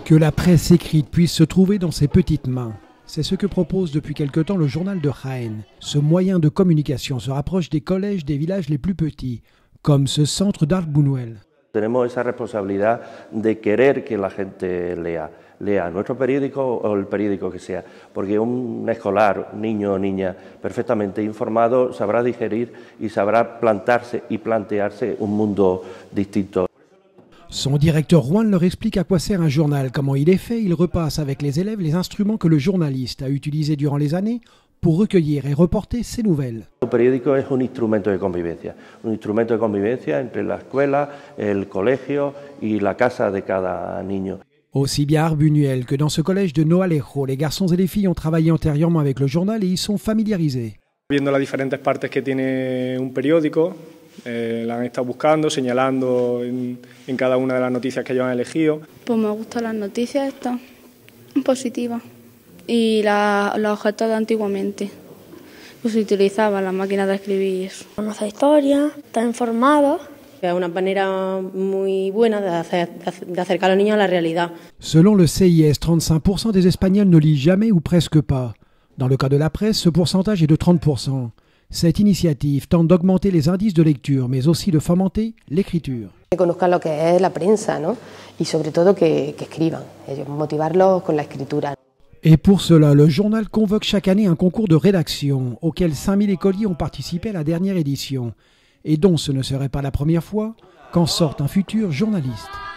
Que la presse écrite puisse se trouver dans ses petites mains. C'est ce que propose depuis quelque temps le journal de Jaén. Ce moyen de communication se rapproche des collèges des villages les plus petits, comme ce centre d'Arc Buñuel. Tenemos esa responsabilidad de querer que la gente lea nuestro periódico o el periódico que sea, porque un escolar, un niño o niña perfectamente informado sabrá digerir y sabrá plantarse y plantearse un mundo distinto. Son directeur Juan leur explique à quoi sert un journal, comment il est fait. Il repasse avec les élèves les instruments que le journaliste a utilisés durant les années pour recueillir et reporter ses nouvelles. El periódico es un instrumento de convivencia entre la escuela, el colegio y la casa de cada niño. Aussi bien à Arc Buñuel que dans ce collège de Noalejo, les garçons et les filles ont travaillé antérieurement avec le journal et y sont familiarisés. Viendo las diferentes partes que tiene un periódico, la han estado buscando, señalando en cada una de las noticias que ellos han elegido. Pues me gustan las noticias estas, positivas, y los objetos de antiguamente, pues se utilizaban las máquinas de escribir y eso. Conoce historia, está informado. Es una manera muy buena de acercar a los niños a la realidad. Selon le CIS, 35% des Espagnols ne lisent jamais ou presque pas. Dans le cas de la presse, ce pourcentage est de 30%. Cette initiative tente d'augmenter les indices de lecture, mais aussi de fomenter l'écriture. Que conozcan lo que es la prensa, ¿no? Y sobre todo que escriban, motivarlos con la escritura. Et pour cela, le journal convoque chaque année un concours de rédaction auquel 5000 écoliers ont participé à la dernière édition et dont ce ne serait pas la première fois qu'en sorte un futur journaliste.